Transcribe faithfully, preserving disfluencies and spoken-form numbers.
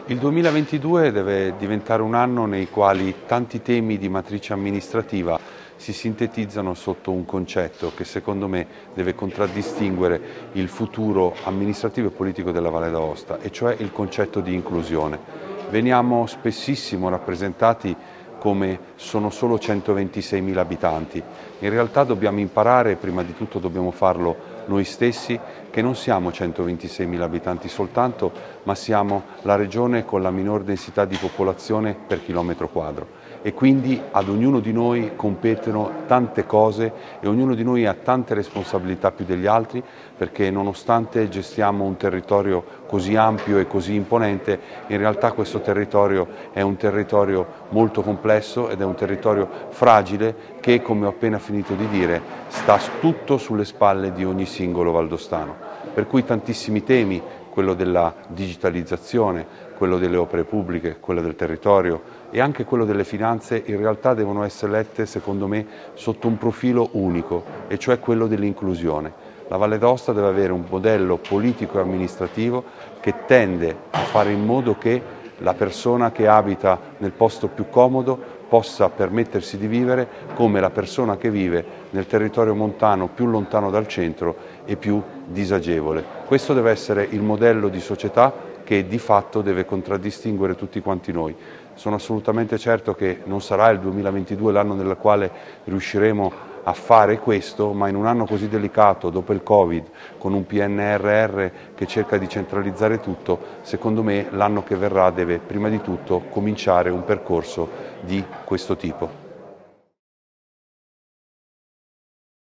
Il duemilaventidue deve diventare un anno nei quali tanti temi di matrice amministrativa si sintetizzano sotto un concetto che secondo me deve contraddistinguere il futuro amministrativo e politico della Valle d'Aosta, e cioè il concetto di inclusione. Veniamo spessissimo rappresentati come sono solo centoventiseimila abitanti. In realtà dobbiamo imparare, prima di tutto dobbiamo farlo noi stessi, che non siamo centoventiseimila abitanti soltanto, ma siamo la regione con la minor densità di popolazione per chilometro quadro, e quindi ad ognuno di noi competono tante cose e ognuno di noi ha tante responsabilità più degli altri, perché nonostante gestiamo un territorio così ampio e così imponente, in realtà questo territorio è un territorio molto complesso ed è un territorio fragile che, come ho appena finito di dire, sta tutto sulle spalle di ogni singolo valdostano. Per cui tantissimi temi, quello della digitalizzazione, quello delle opere pubbliche, quello del territorio e anche quello delle finanze, in realtà devono essere lette, secondo me, sotto un profilo unico, e cioè quello dell'inclusione. La Valle d'Aosta deve avere un modello politico e amministrativo che tende a fare in modo che la persona che abita nel posto più comodo possa permettersi di vivere come la persona che vive nel territorio montano più lontano dal centro e più disagevole. Questo deve essere il modello di società che di fatto deve contraddistinguere tutti quanti noi. Sono assolutamente certo che non sarà il duemilaventidue l'anno nel quale riusciremo a fare questo, ma in un anno così delicato, dopo il Covid, con un P N R R che cerca di centralizzare tutto, secondo me l'anno che verrà deve prima di tutto cominciare un percorso di questo tipo.